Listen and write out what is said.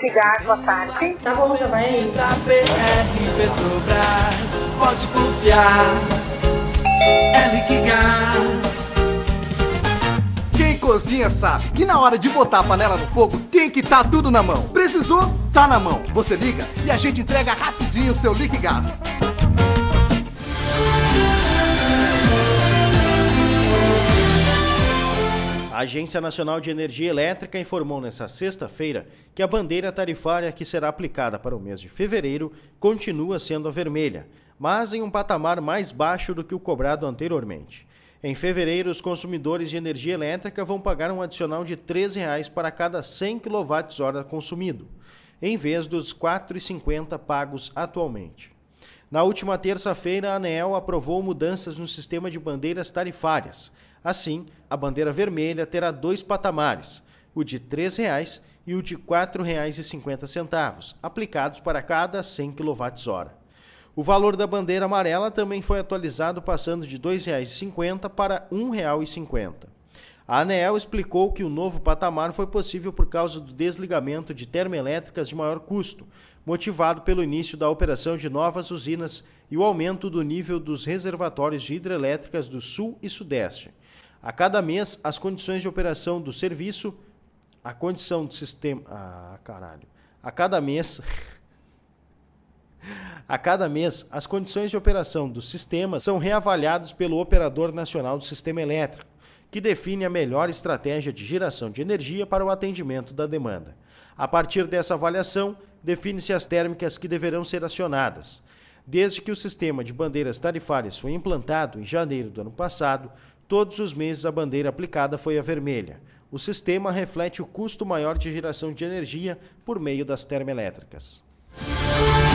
Liquigás, boa tarde. Tá bom, já vai aí. Da BR Petrobras, pode confiar, é Liquigás. Quem cozinha sabe que na hora de botar a panela no fogo tem que estar tudo na mão. Precisou? Tá na mão. Você liga e a gente entrega rapidinho o seu Liquigás. A Agência Nacional de Energia Elétrica informou nesta sexta-feira que a bandeira tarifária que será aplicada para o mês de fevereiro continua sendo a vermelha, mas em um patamar mais baixo do que o cobrado anteriormente. Em fevereiro, os consumidores de energia elétrica vão pagar um adicional de R$ 13,00 para cada 100 kWh consumido, em vez dos R$ 4,50 pagos atualmente. Na última terça-feira, a ANEEL aprovou mudanças no sistema de bandeiras tarifárias. Assim, a bandeira vermelha terá dois patamares, o de R$ 13,00 e o de R$ 4,50, aplicados para cada 100 kWh. O valor da bandeira amarela também foi atualizado, passando de R$ 2,50 para R$ 1,50. A ANEEL explicou que o novo patamar foi possível por causa do desligamento de termoelétricas de maior custo, motivado pelo início da operação de novas usinas e o aumento do nível dos reservatórios de hidrelétricas do Sul e Sudeste. A cada mês, as condições de operação do serviço, a condição do sistema... A cada mês, as condições de operação do sistema são reavaliadas pelo Operador Nacional do Sistema Elétrico, que define a melhor estratégia de geração de energia para o atendimento da demanda. A partir dessa avaliação, define-se as térmicas que deverão ser acionadas. Desde que o sistema de bandeiras tarifárias foi implantado em janeiro do ano passado, todos os meses a bandeira aplicada foi a vermelha. O sistema reflete o custo maior de geração de energia por meio das termoelétricas.